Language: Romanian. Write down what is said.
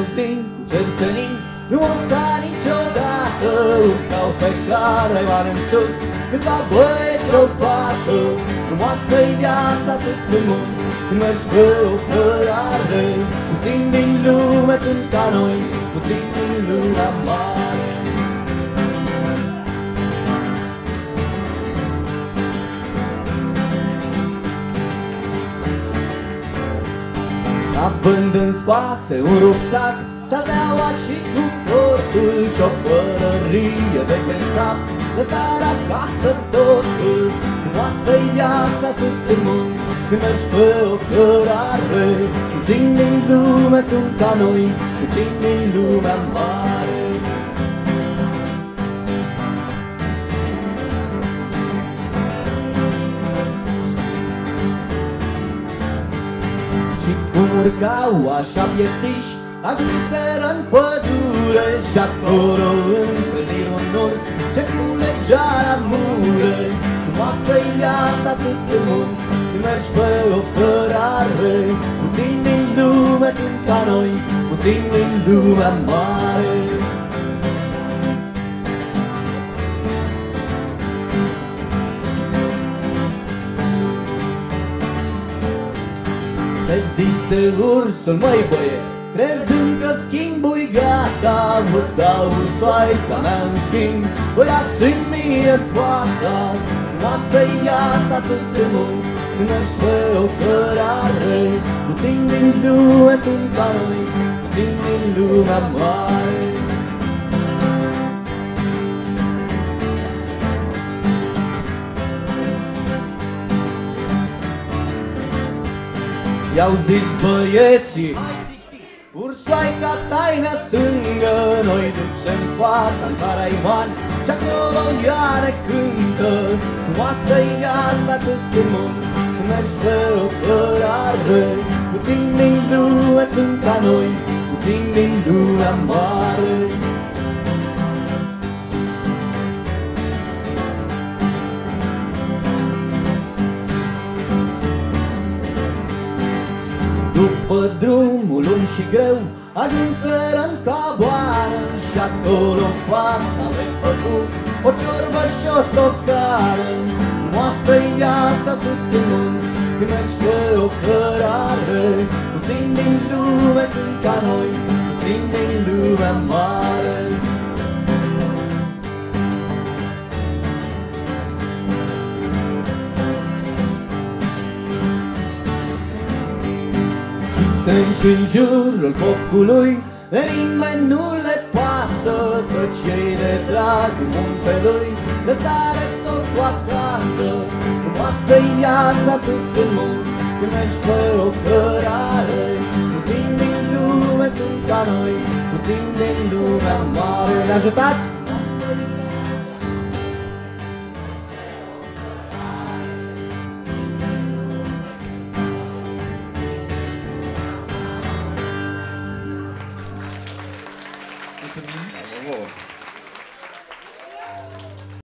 limouzini cu cer senin, frumos ca niciodată. Urcau pe caravan în sus câțiva băieți și o fată. Frumoasă-i viața sus în munți când mergi pe o cărare. Puțini din lume sunt ca noi, puțini din lumea mare. Având în spate un rucsac, salteaua și cu portul și-o pălărie de cântat, lăsarea acasă totul. Frumoasă-i viața sus în munți când mergi pe o cărare. Puțini din lume sunt ca noi, puțini din lumea mare. Și cum urcau așa pieptiși, ajunseră în pădure. Și acolo întâlniră un urs ce culegea la mure. Frumoasă-i viața sus în munți când mergi pe o cărare. Puțini din lume sunt ca noi, puțini din lumea mare. Le zise ursul: măi băieți, crezând că schimbul-i gata, vă dau ursoaica mea în schimb, băiați-mi mie poata. Frumoasă-i viața sus în munți când mergi pe o cărare. Puțini din lume sunt ca noi, puțini din lumea mare. I-au zis băieții: ursoaica tai ne atângă, noi ducem fata în Caraiman și acolo ea ne cântă. Frumoasă-i viața sus în munți când mergi pe o cărare. Puțini din lume sunt ca noi, puțini din lumea mare. După drumul lung și greu ajunseră în caboană. Și acolo fata le făcut o ciorbă și o tocară. Frumoasă-i viața sus în munți când mergi pe o cărare. Puțini din lume sunt ca noi, puțini din lumea mare. Strânși în jurul focului, de nimeni nu le pasă, căci ei de dragul muntelui le sare totul acasă. Frumoasă-i viața sus în munți când mergi pe o cărare. Puțini din lume sunt ca noi, puțini din lumea mare. Ne ajutați?